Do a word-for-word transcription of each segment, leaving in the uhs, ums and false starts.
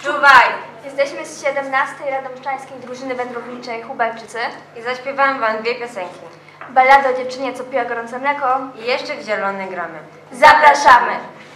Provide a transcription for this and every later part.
Czuwaj! Jesteśmy z siedemnastej Radomszczańskiej Drużyny Wędrowniczej Hubelczycy I zaśpiewam wam dwie piosenki. Balladę o dziewczynie, co piła gorące mleko. I jeszcze w zielony gramy. Zapraszamy!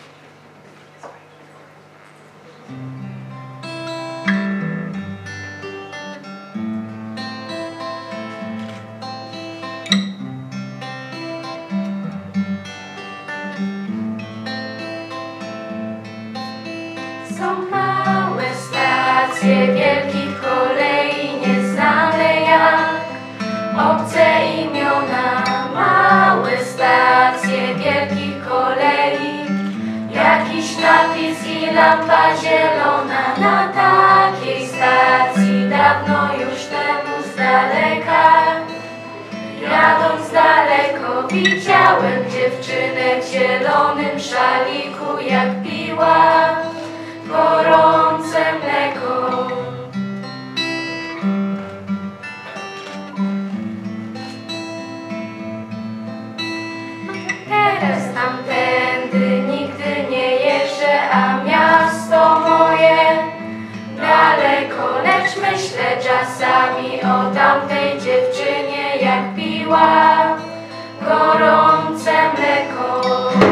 Są małe stacje wielkich kolei, nieznane jak obce imiona. Małe stacje wielkich kolei, jakiś napis i lampa zielona. Na takiej stacji dawno już temu z daleka, jadąc daleko, widziałem dziewczynę w zielonym szaliku, jak piła gorące mleko. Teraz tamtędy nigdy nie jeżdżę, a miasto moje daleko, lecz myślę czasami o tamtej dziewczynie, jak piła gorące mleko.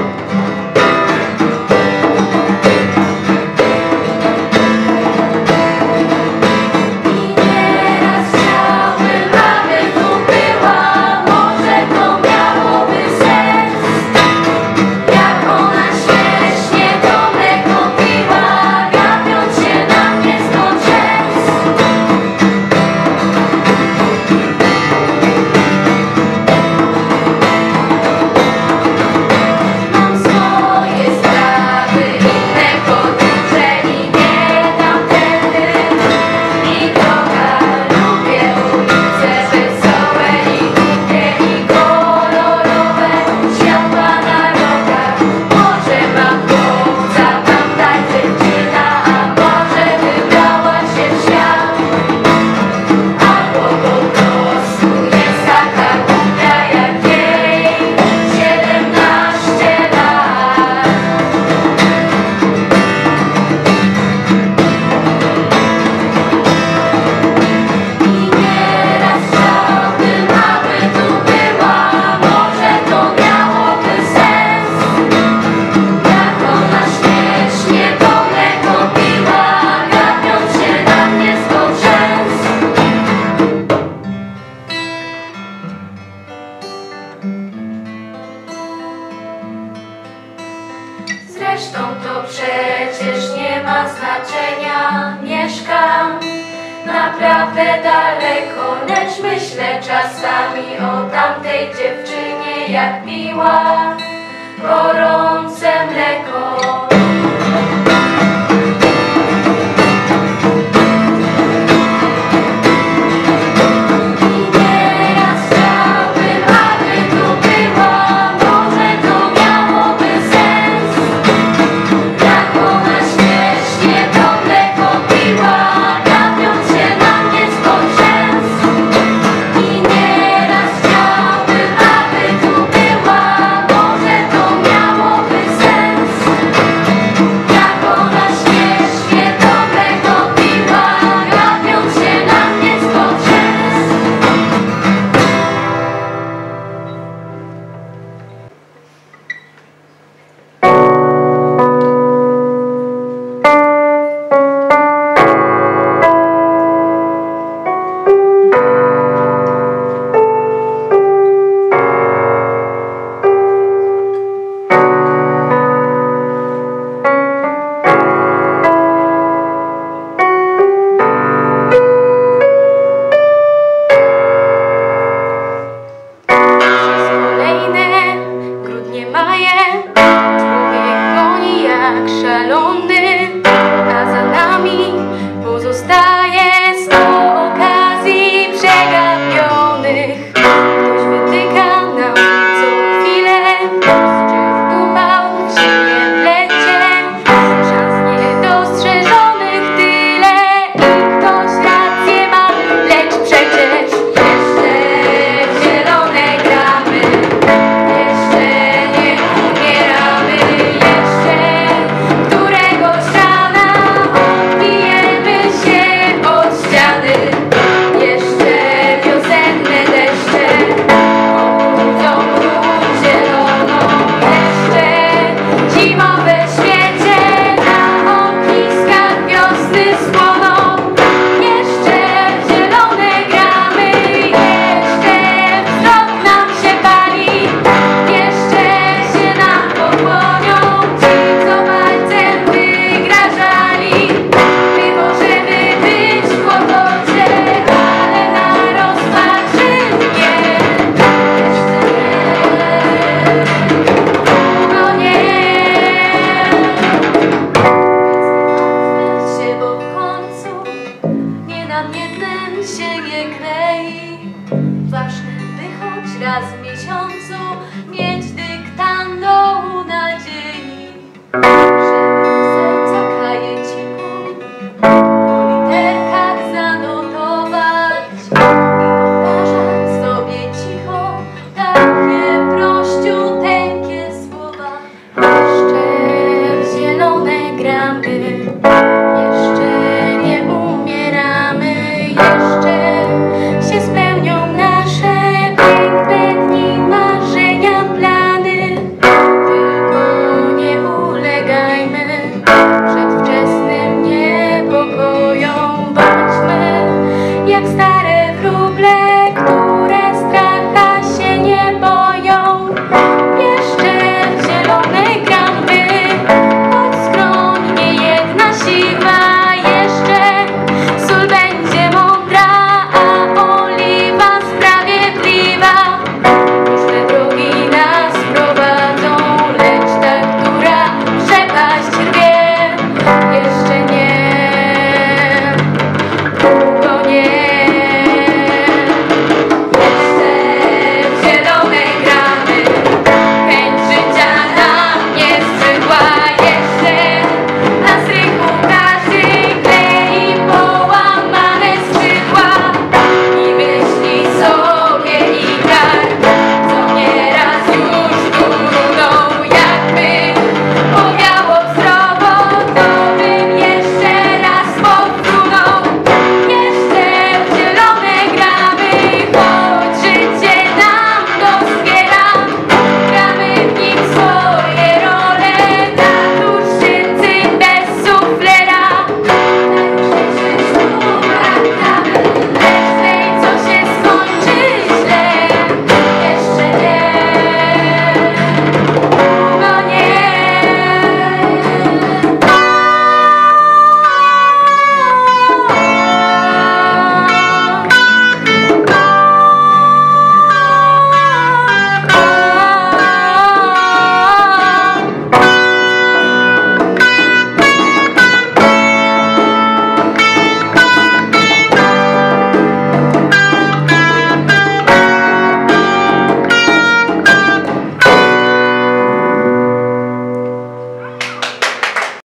Zresztą to przecież nie ma znaczenia, mieszkam naprawdę daleko, lecz myślę czasami o tamtej dziewczynie, jak piła gorące mleko. nasi